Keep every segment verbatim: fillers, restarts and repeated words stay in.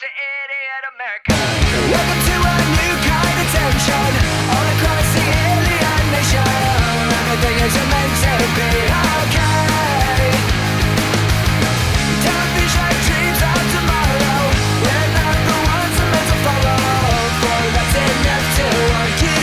to idiot America. Welcome to a new kind of tension all across the alien nation. Everything isn't meant to be okay. Don't be like dreams of tomorrow. We're not the ones that meant to follow, for that's enough to warn you.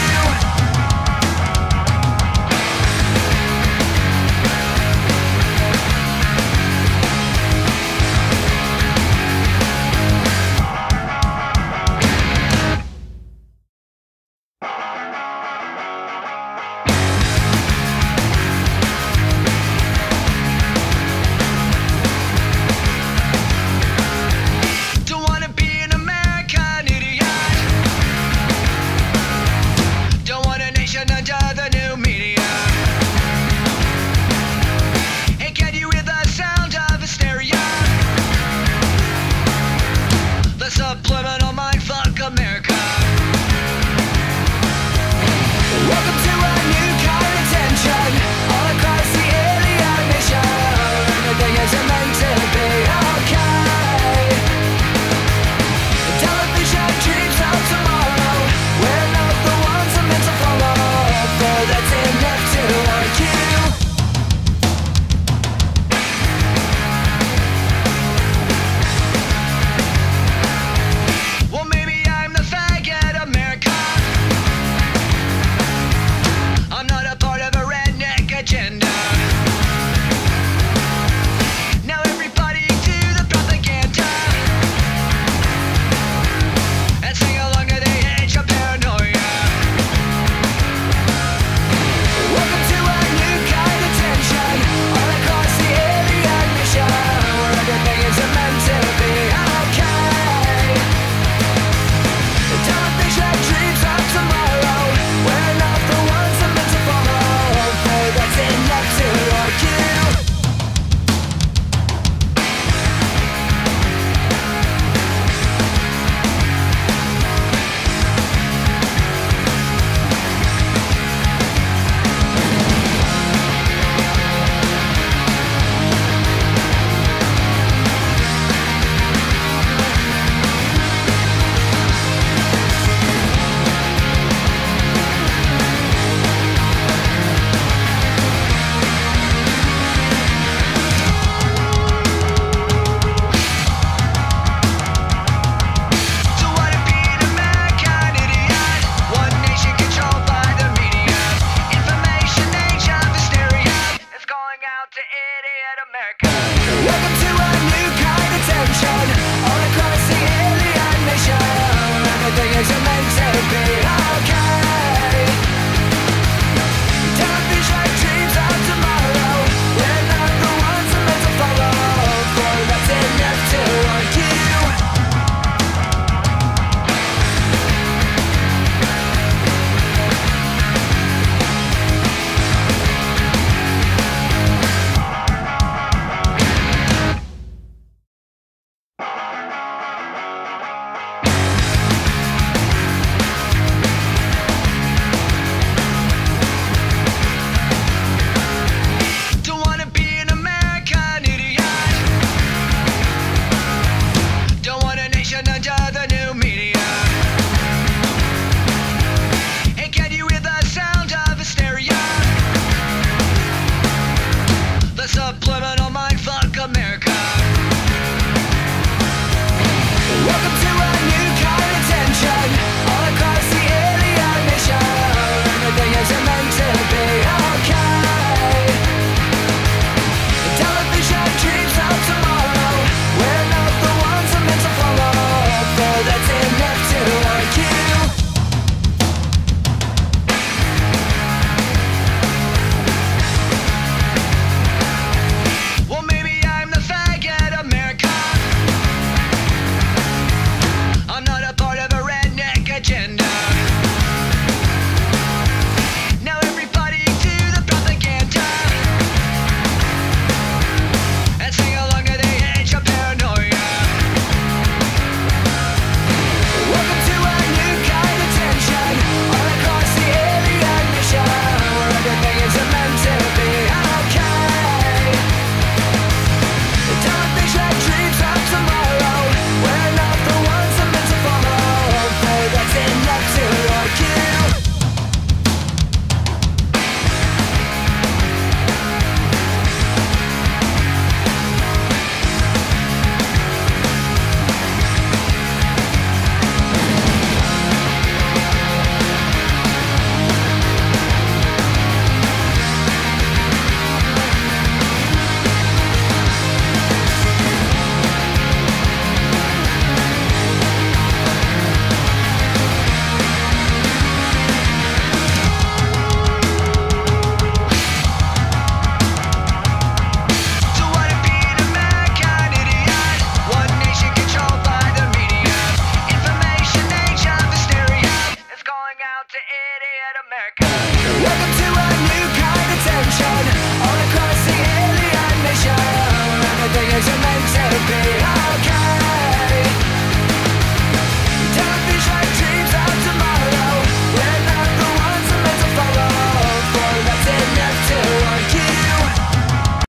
Subliminal mindfuck America. Welcome to a new kind of tension all across the alien nation. Everything isn't meant to be okay. Television dreams of tomorrow. We're not the ones that meant to follow, for that's enough to warn you. Welcome to a new kind of tension all across the alien nation. Everything isn't meant to be okay. Don't be like dreams of tomorrow. We're not the ones that meant to follow, for that's enough to warn you. Subliminal mindfuck America. Welcome to a new kind of tension all across the alien nation. Everything isn't meant to be okay. Television dreams of tomorrow. We're not the ones that meant to follow, Welcome